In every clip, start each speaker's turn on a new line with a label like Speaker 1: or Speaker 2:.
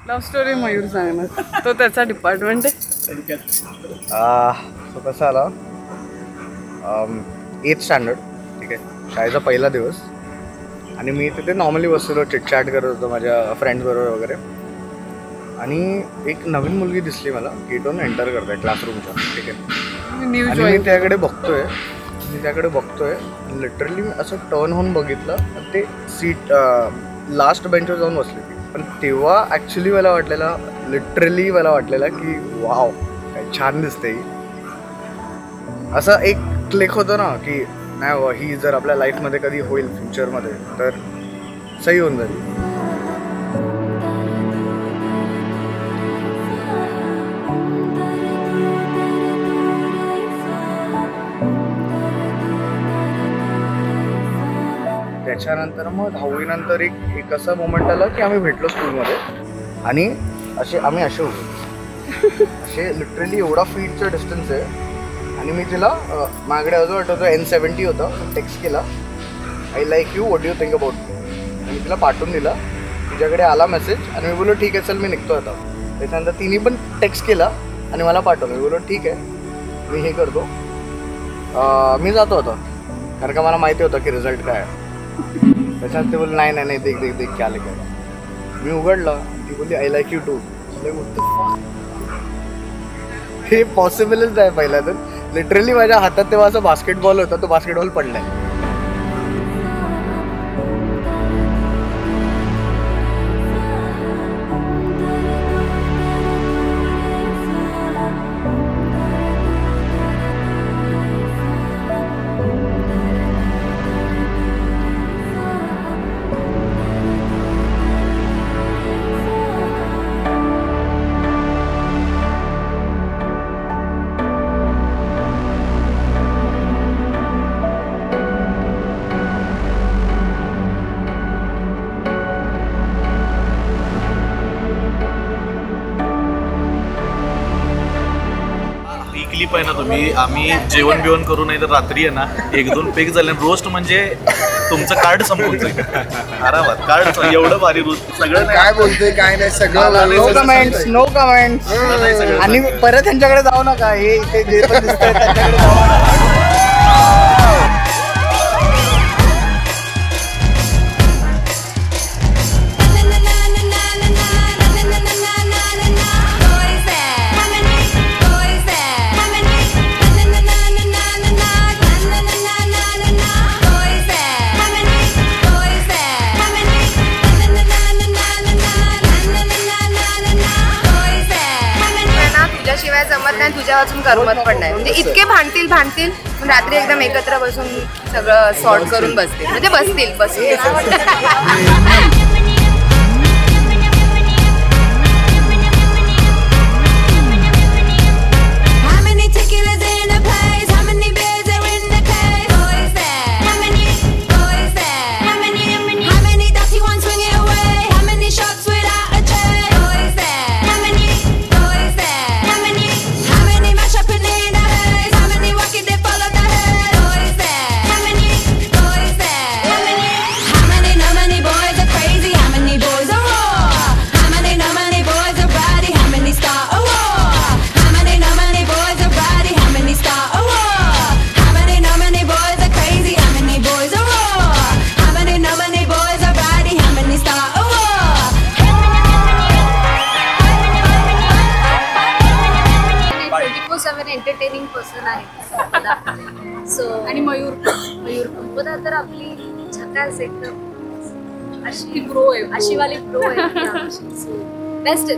Speaker 1: Love story Mayur सांगणार, तो त्याचा डिपार्टमेंट आहे.
Speaker 2: तो कसा आला 8th स्टँडर्ड, ठीक आहे, शाळेचा पहिला दिवस. आणि मी तिथे नॉर्मली बसलेलो, चिटचॅट करत होतो माझ्या फ्रेंड्स बरोबर वगैरे. आणि एक नवीन मुलगी दिसली मला, गेटवरून एंटर करते क्लासरूमच्या, ठीक आहे. आणि मी त्याकडे बघतोय लिटरली मी असं टर्न होऊन बघितलं, ते सीट लास्ट बेंचवर जाऊन बसली ती. पण तेव्हा ॲक्च्युली मला वाटलेलं की वाव, काय छान दिसते ही. असं एक क्लिक होतं ना की नाही, ही जर आपल्या लाईफमध्ये कधी होईल फ्युचरमध्ये तर सही होऊन जाईल. त्याच्यानंतर मग 10वी नंतर एक असं मोमेंट आलं की आम्ही भेटलो स्कूलमध्ये. आणि आम्ही असे होतो, असे लिटरली एवढा फीटचं डिस्टन्स आहे. आणि मी तिला मागडे अजून आठवतो N70 होतं, टेक्स्ट केला, I like you, what you think about me. आणि तिला पाठवून दिला, तिच्याकडे आला मेसेज. आणि मी बोललो ठीक आहे चल मी निघतो आता. त्याच्यानंतर तिने पण टेक्स्ट केला आणि मला पाठवलं. मी बोललो ठीक आहे मी हे करतो, मी जातो आता, कारण का मला माहिती होतं की रिझल्ट काय आहे. त्याच्यात ते बोलले नाही देख क्या लिखा. मी उघडलं, ती बोलली आय लाईक यू टू. हे पॉसिबलच नाही. पहिला तर लिटरली माझ्या हातात तेव्हा असं बास्केटबॉल होता, तो बास्केटबॉल पडलाय.
Speaker 3: क्लिप आहे ना तुम्ही, आम्ही जेवण बिवण करू, नाही तर रात्री आहे ना 1-2 पेक झाले. रोस्ट म्हणजे तुमचं कार्ड संपून जाईल आरामात. कार्ड एवढं भारी रोस्ट, सगळं
Speaker 4: काय बोलतोय काय नाही सगळं
Speaker 2: नो कमेंट्स. आणि परत त्यांच्याकडे जाऊ नका, हे इथे जे पण दिसतंय त्यांच्याकडे जाऊ नका.
Speaker 5: शिवाय जमत नाही, तुझ्या वाचून करमत पण नाही. म्हणजे इतके भांडतील पण रात्री एकदम एकत्र बसून सगळं सॉर्ट करून बसतील, म्हणजे बसतील.
Speaker 6: एंटरटेनिंग पर्सन आहे. सो आणि मयूर कंपदा तर आपली झकास एकदम अशी प्रो आहे, अशीवाली प्रो आहे. So best.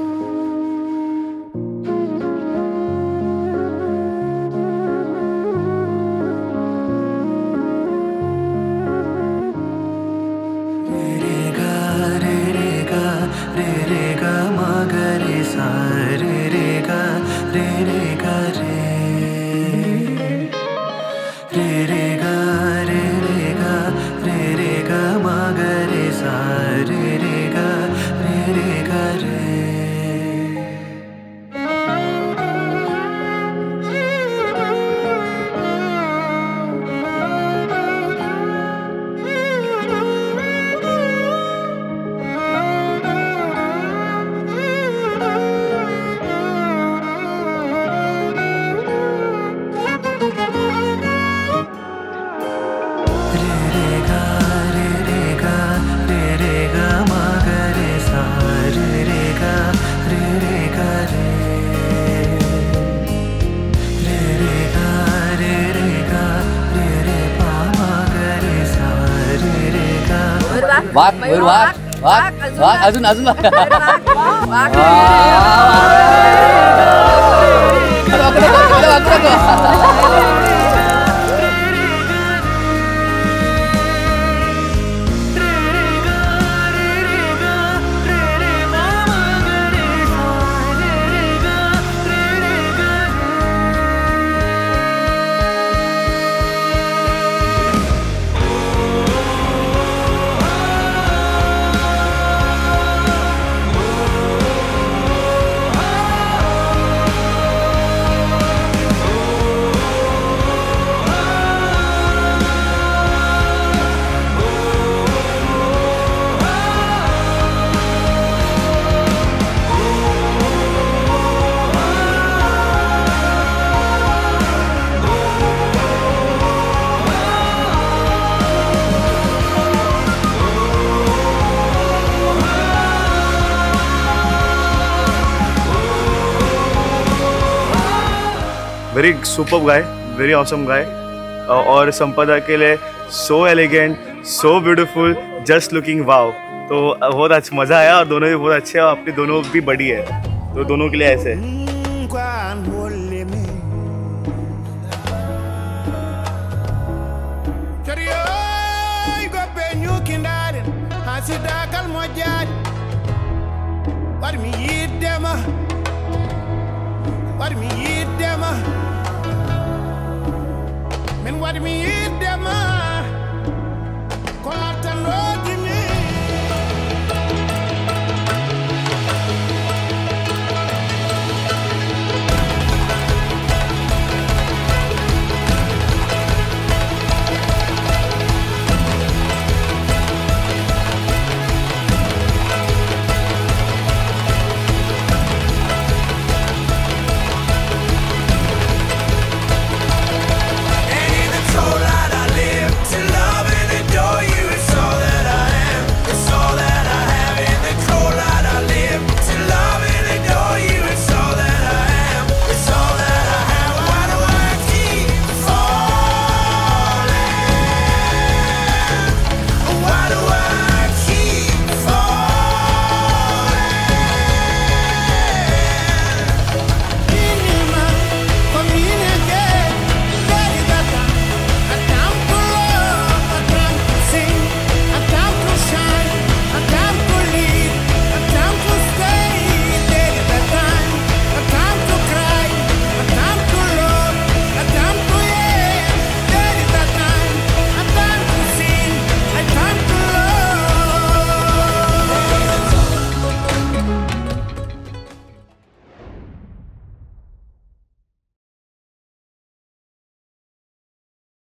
Speaker 7: वाघ मयूर वाघ वाघ वाघ अजून अजून
Speaker 8: very superb guy, very awesome guy. और संपदा के लिए so elegant, so beautiful, just looking wow. तो बहुत अच्छा मज़ा आया और दोनों भी बहुत अच्छे हैं. अपनी दोनों भी बड़ी है तो दोनों के लिए ऐसे
Speaker 9: What me